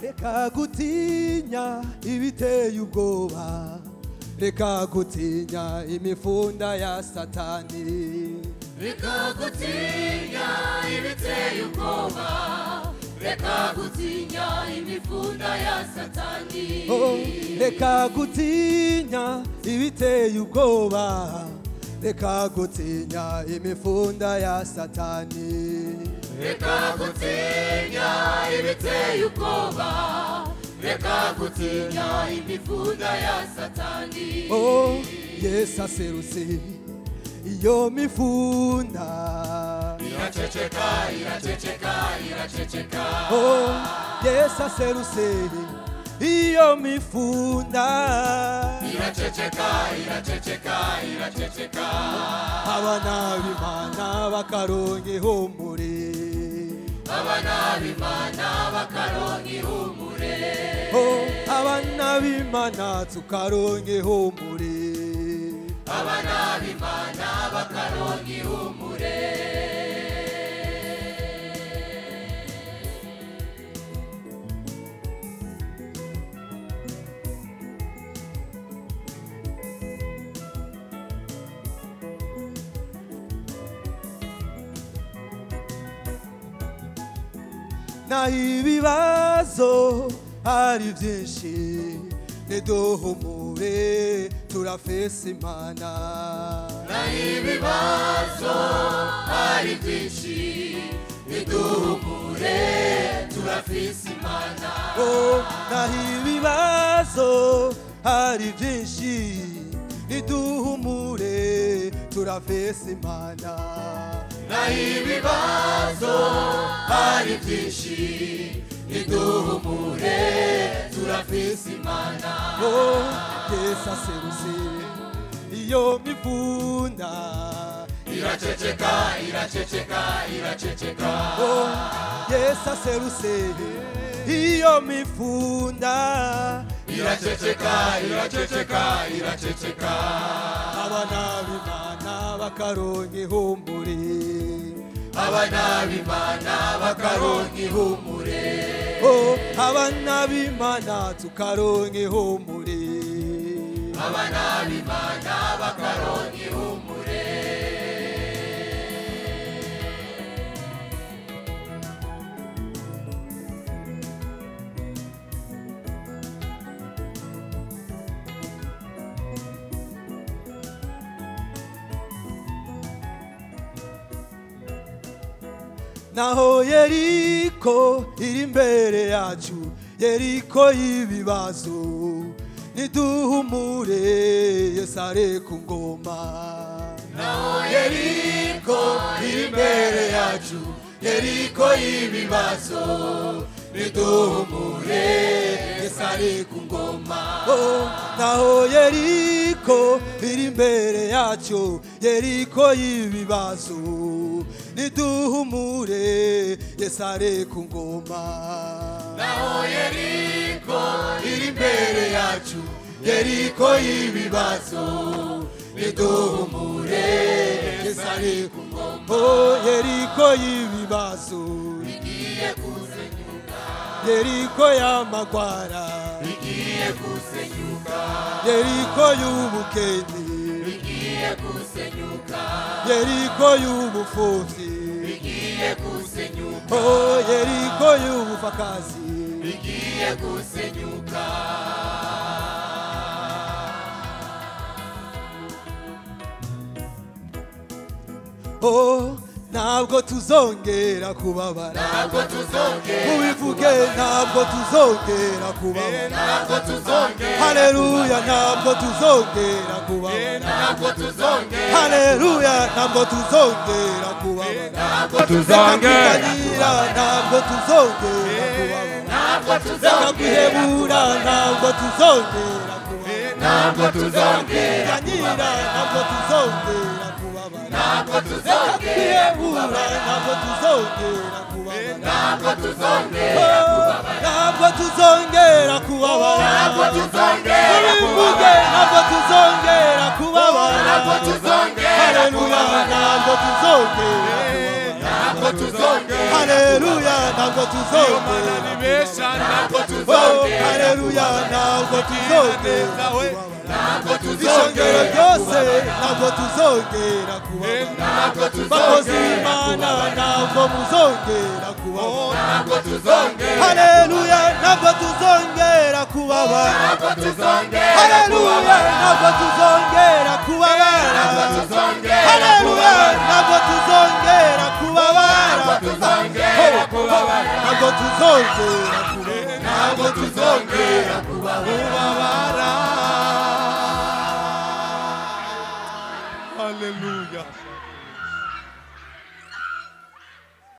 reka gutinya ibiteye ubwoba, reka gutinya imifunda ya satani, reka gutinya ibiteye ubwoba, reka gutinya imifunda ya satani. oh, reka gutinya ibiteye ubwoba, reka gutinya imifunda ya satani, reka gutinya ibiteye ubwoba, reka gutinya imifunda ya satani. oh, Yesu aserutse iyo mifunda, iraceceka iraceceka iraceceka. oh, Yesu aserutse iyo mifunda, iraceceka iraceceka iraceceka. abana b'Imana bakaronka ihumure, abana b'Imana bakaronka ihumure, oh, abana b'Imana tukaronka ihumure, abana b'Imana bakaronka ihumure. naho ibibazo ari byinshi niduhumure turafise Imana, naho ibibazo ari byinshi niduhumure turafise Imana, oh, naho ibibazo ari byinshi niduhumure turafise Imana, naho ibibazo ari byinshi niduhumure turafise Imana. oh, Yesu aserutse iyo mifunda, iraceceka iraceceka iraceceka. oh, Yesu aserutse iyo mifunda, iraceceka iraceceka iraceceka. abana b'Imana bakaronka ihumure, abana b'Imana bakaronka ihumure, oh, abana b'Imana tukaronka ihumure, abana b'Imana bakaronka ihumure. naho Yeriko iri imbere yacu, Yeriko y'ibibazo niduhumure Yesu ari ku ngoma, naho Yeriko iri imbere yacu, Yeriko y'ibibazo niduhumure Yesu ari ku ngoma, oh, naho Yeriko iri imbere yacu, Yeriko y'ibibazo niduhumure Yesu ari ku ngoma, naho Yeriko iri imbere yacu, Yeriko y'ibibazo niduhumure Yesu ari ku ngoma, oh, Yeriko y'ibibazo igiye kusenyuka, Yeriko y'amagwara igiye kusenyuka, Yeriko y'ubukene, igiye kusenyuka, Yeriko y'ubupfuvyi, igiye kusenyuka, oh, Yeriko y'ubupfakazi, igiye kusenyuka. oh, ntabwo tuzongera kubabara, ntabwo tuzongera mubivuge ntabwo tuzongera kubabara, ntabwo tuzongera, haleluya ntabwo tuzongera kubabara, ntabwo tuzongera, haleluya ntabwo tuzongera kubabara, ntabwo tuzongera, ntabwo tuzongera kubabara, ntabwo reka tuzongera, kwihebura ntabwo tuzongera kubabara, ntabwo tuzongera, ntabwo tuzongera kubabara, ntabwo tuzongera, kwihebura ntabwo tuzongera kubabara, ntabwo tuzongera kubabara, ntabwo tuzongera kubabara, ntabwo tuzongera mubivuge ntabwo tuzongera kubabara, ntabwo tuzongera haleluya kubabara, ntabwo tuzongera kubabara, ntabwo ntabwo tuzongera haleluya ntabwo tuzongera nibesha ntabwo oh tuzongera haleluya ntabwo tuzongera ntabwo ishongero tuzongera ryose ntabwo tuzongera kubabara ntabwo bakozi tuzongera b'Imana ntabwo muzongera kubabara ntabwo tuzongera haleluya ntabwo tuzongera kubabara ntabwo tuzongera haleluya ntabwo tuzongera kubabara haleluya ntabwo tuzongera kubabara ntabwo tuzongera kubabara